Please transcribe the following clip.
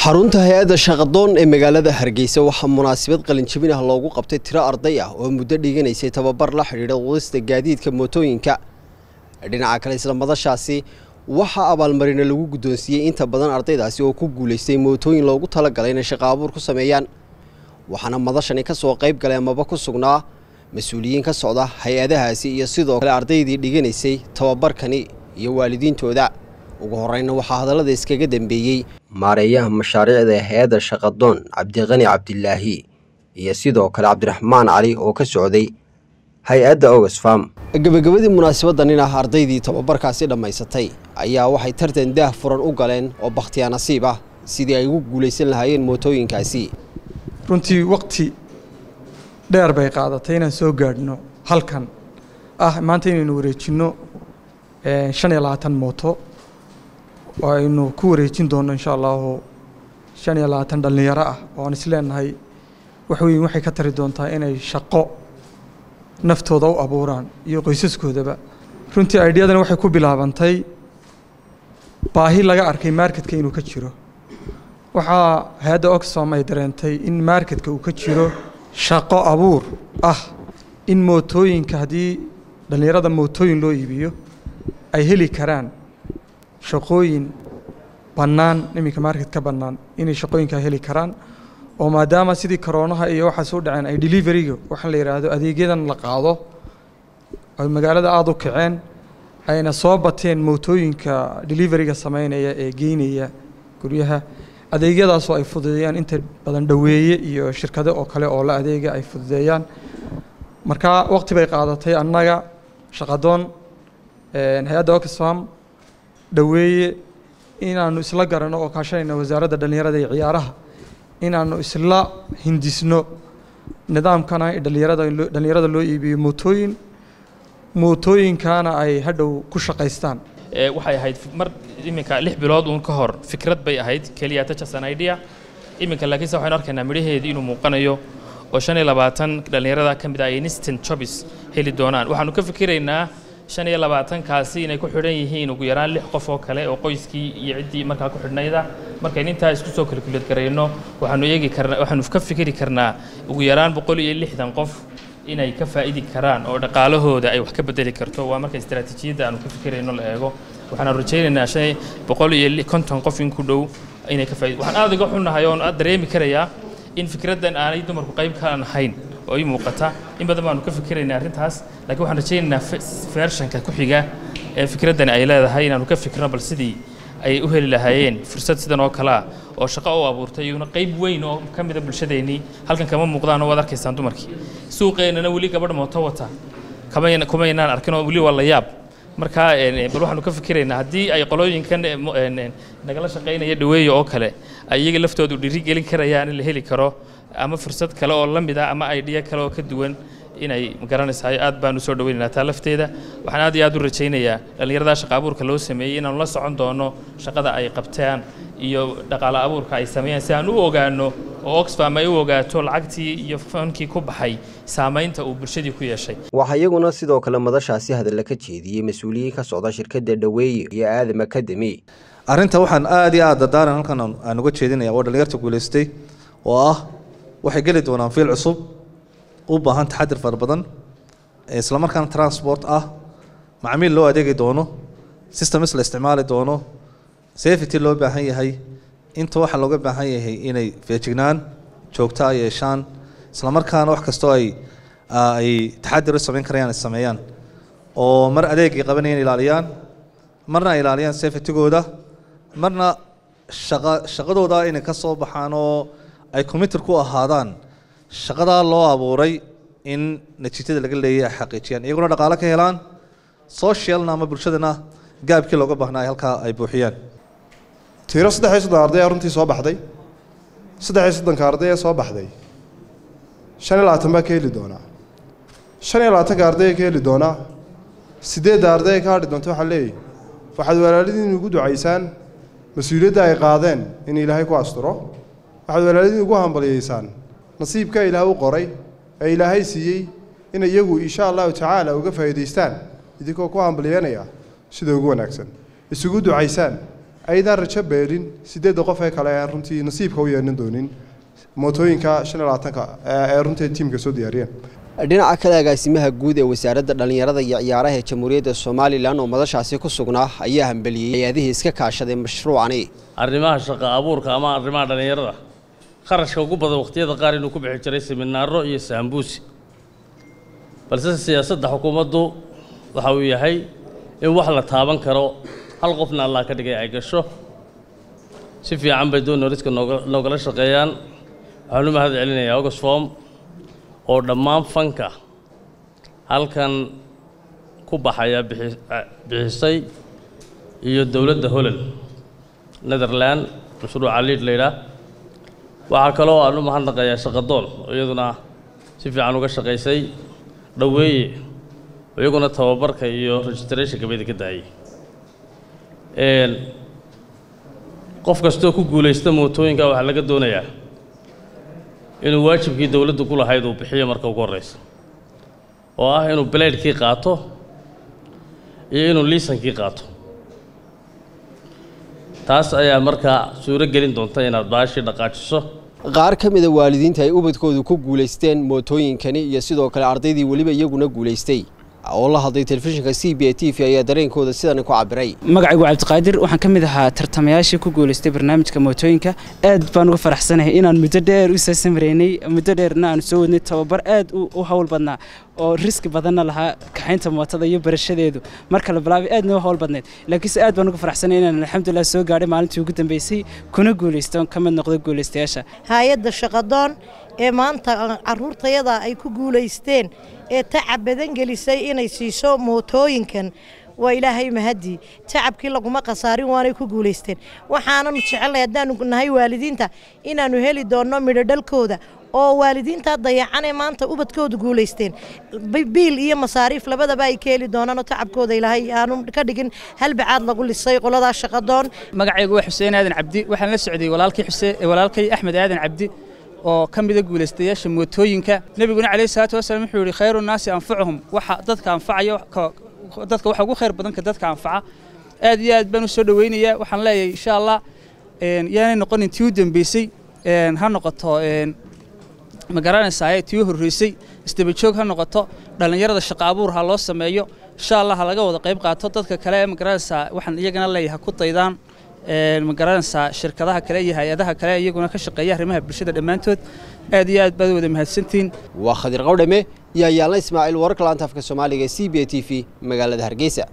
xarunta hay'adda shaqadoon ee magaalada Hargeysa waxa munaasabad qalin jabin ah loogu qabtay tiro arday ah oo muddo dhiganaysay tababar la xiriira wadista gaadiidka mootooyinka dhinaca kale isla madashaasi waxa abaalmarin lagu guddoonsiiyay inta badan ardaydaasi oo ku guuleystay mootooyin loogu talagalay in shaqo abuur ku sameeyaan waxaana madashani ka soo qayb galay amaba ku sugnaa mas'uuliyiin ka socda hay'adahaasi iyo sidoo kale ardaydii dhiganaysay tababarkani iyo waalidiintooda ugu horeyna waxa hadalada iskaga dambeeyay maareeyaha mashaariicda hay'adda shaqadoon Cabdiqani Cabdilaahi iyo sidoo kale Cabdiraxmaan Cali oo ka socday hay'adda Oxfam gabagabadii munaasabadan ardaydii tababarkaasi dhamaysatay ayaa waxay tartan daah furan u galeen oo bakhtiyaa nasiib ah sidii ay ugu guuleysan lahaayeen mootooyinkaasi runtii waqti dheer bay qaadatay inaan soo gaadhno halkan maanta inaynu wareejino 25 mooto oo aynu ku wareejin doono insha Allah 25 dhalinyaro ah oo aan isleenahay waxay ka tari doontaa inay shaqo naftooda u abuuraan iyo qoysaskoodaba runtii ideadan waxay ku bilaabantay baahi laga arkay marketka inuu ka jiro waxa hay'adda Oxfam ay dareentay in marketka uu ka jiro shaqo abuur in mootooyinka hadii dhalinyarada mootooyin loo iibiyo ay heli karaan shaqooyin bannaan iminka market ka bannaan inay shaqooyinka heli karaan oo maadaama sidii corona iyo waxa soo dhaceen ay delivery-ga waxa la yiraahdo adeegyadan la qaado ay magaalada aad u kaceen ayna soo bateen mootooyinka delivery-ga sameynaya ee geynaya guryaha adeegyadaas oo ay fududeeyaan inta badan dhaweeye iyo shirkado oo kale oo la adeega ay fududeeyaan marka waqti bay qaadatay annaga shaqadoon hay'adda Oxfam dhaweeye inaanu isla garano oo kaashanayna wasaaradda dhalinyarada iyo ciyaaraha inaanu isla hindisno nidaamkana dhalinyarada loo iibiyo mootooyinkana ay hadhow ku shaqaystaan waxay ahayd mar iminka 6 bilood uun ka hor fikrad bay ahayd kaliya ta just an idea iminka laakiin waxaan arkaynaa midhaheedii inuu muuqanayo oo 25 dhalinyarada ka mid ah instant jobs heli doonaan waxaanu ka fikiraynaa 25 kaasi inay ku xidhan yihiin ugu yaraan 6 qof oo kale oo qoyskii iyo cidii markaa ku xidhnayda markay inta isku soo calculate gareeyno waxaanu ka fikiri karnaa ugu yaraan 160 qof inay ka faa'iidi karaan oo dhaqaalahooda ay wax ka bedeli karto waa marka istiraatiijiyada aanu ka fikirayno la eego waxaan rajaynaynaa 150 qof in ku dhow inay ka faa'iido waxaan aad uga xunahay oo aad dareemi karayaa in fikradan aanay dumarku qayb ka ahayn oo ay muuqata in badan baanu ka fikiraynaa arintaas laakiin waxaan rajaynaynaa version-ka ku xiga ee fikradan ay leedahay inaanu ka fikirno bal sidii ay u heli lahaayeen fursad sidan oo kala oo shaqo oo abuurtay iyo qayb weyn oo kamid ah bulshadeeni halkan kama muuqdaan oo wada arkaysaan dumarkii suuqeena wali gabadh mooto wata kama inaan arkin oo wali waa la yaab marka bal waxaanu ka fikiraynaa hadii ay qolooyinkan nagala shaqeynaya dhaweeyo oo kale ay iyaga laftoodu dhiri gelin karayaan in la heli karo ama fursad kale oo la mid ah ama idea kale oo ka duwan inay magaranaysaa aad baan u soo dhaweynaynaa taa lafteeda waxaan aad iyo aad u rajaynayaa dhalinyarada shaqo abuurka loo sameeyay inaanu la socon doono shaqada ay qabtaan iyo dhaqaale abuurka ay sameeyaan si aan u ogaano oo Oxfam ay u ogaato lacagtii iyo fankii ku baxay saameynta uu bulshadii ku yeeshay waxa iyaguna sidoo kale madashaasi hadal ka jeediyay mas'uuliyiin ka socda shirkadda dhaweeye iyo Aadam Academy arinta waxaan aad iyo aad dadaaran halkan aan uga jeedinayaa oo dhalinyarta guuleystay oo waxay gali doonaan fiil cusub u baahan taxadir far badan isla markaana transport macmiil loo adeegi doono systems la isticmaali doono safety loo baahan yahay inta waxa looga baahan yahay inay feejignaan joogto yeeshaan isla markaana wax kasto ay taxadir sameyn karayaan sameeyaan oo mar adeegi qabanayaan ilaaliyaan marna ilaaliyaan safety-gooda marna shaqadooda inay ka soo baxaan oo ay committed ku ahaadaan shaqada loo abuuray in natiijada laga leeyahay xaqiijiyaan iyaguna dhaqaale ka helaan socialna ama bulshadana gaabkii looga baahnaa halka ay buuxiyaan tiro 3 arday runtii soo baxday 3 arday soo baxday 25 baa ka heli doona 25 arday ka heli doona 8 arday ka hadhi doonto waxa leeyahay waxaad walaaladiin ugu ducaysaan mas'uuliyadda ay qaadeen in Ilaahay ku asturo waxaad walaaladiin ugu hambalyeysaan nasiibka Ilaahay u qoray ee Ilaahay siiyay in iyagu insha Allah ta'ala uga faa'iideystaan idinkoo ku hambalyeynaya sida ugu wanaagsan isugu ducaysaan aydan rajo beelin 8 qof ee kale ee runtii nasiibka u yeelan doonin mootooyinka 25 ee runtii tiimka soo diyaariyeen dhinaca kale agaasimaha guud ee wasaaradda dhalinyarada iyo ciyaaraha ee Jamhuuriyadda Soomaaliland oo madashaasi ku sugnaa ayaa hambaliyay hay'adaha iska kaashaday mashruucani arrimaha shaqo abuurka ama arrimaha dhalinyarada kharashka ugu badan waqtiyada qaar inuu ku bixi jiray seminaaro iyo saambuusi balse siyaasadda xukuumaddu waxa uu yahay in wax la taaban karo hal qofna Allah ka dhigay ay gasho si fiican bay doonoriska noogala shaqeeyaan waxaan u mahad celinayaa Oxfam oo dhammaan fanka halkan ku baxaya bixisay iyo dawladda Holland Netherland mashruuca leeyahay waxa kale oo aan u mahadnaqayaa shaqadoon iyaduna si fiican uga shaqeysay dhaweeye iyaguna tababarka iyo registration gabeeda ka daayay qof kasta ku guuleysta mootooyinka waxa laga doonayaa inuu waajibkii dawladdu ku lahayd uu bixiyo marka ugu horeysa oo ah inuu blade-kii qaato iyo inuu liisankii qaato taas ayaa markaa suuro gelin doonta inaad baashi dhaqaajiso qaar ka mid ah waalidiinta ay ubadkoodu ku guuleysteen mootooyinkani iyo sidoo kale ardaydii waliba iyaguna guuleystay oo la hadlay telefishinka CBA TV ayaa dareenkooda sidan ku cabiray magacaygu Cabdiqaadir waxaan ka mid ahaa tartamayaashii ku guuleystay barnaamijka mootooyinka aad baan uga faraxsanahay inaan muddo dheer u soo samreynay muddo dheerna aan soo wadnay tababar aad u hawl badnaa oo risk badanna lahaa kaxaynta mootada iyo barashadeedu marka la bilaabay aadna hawl badneed laakiin aad baan uga faraxsanahay inaan alxamdulillah soo gaaray maalintii ugu dambeysay kuna guuleystoon ka mid noqday guuleystayaasha hay'adda shaqadoon ee maanta caruurtayada ay ku guuleysteen ee tacab badan gelisay inay siiso mootooyinkan waa ilaahay mahadi tacabkii laguma qasaarin waanay ku guuleysteen waxaananu jecelahay haddaanu nahay waalidiinta inaanu heli doono midho dhalkooda oo waalidiinta dayacan ee maanta ubadkooda guuleysteen biil iyo masaariif labadaba ay ka heli doonaan oo tacabkooda ilaahay aanu ka dhigin halbacaad lagu lisay qolada shaqadoon magacaygu waa Xuseen Aadan Cabdi waxaan la socday walaalkay Axmed Aadan Cabdi oo ka mid ah guuleystayaasha mootooyinka nabiguna kaleey salaatu wasalaam wuxuu yiri khayru naasi anfa'uhum waxa dadka anfacayo dadka waxa ugu khayr badan ka dadka anfaca aad iyo aad baan u soo dhaweynayaa waxaan leeyahay insha Allah yaanay noqonin tii u dambeysay ha noqoto ma garanaysaa tii u horeysay isdaba joog ha noqoto dhalinyarada shaqo abuur ha loo sameeyo insha Allah laga wada qayb qaato dadka kale ma garanaysaa waxaan iyagana leeyahay ku daydaan ma garanaysaa shirkadaha kale iyo hay'adaha kale iyaguna ka shaqeeya arrimaha bulshada dhamaantood aad iyo aad baad wada mahadsantiin waa Khadir Qawdame iyo Yaalla Ismaaciil wararka laanta afka Soomaaliga CBA TV magaalada Hargeysa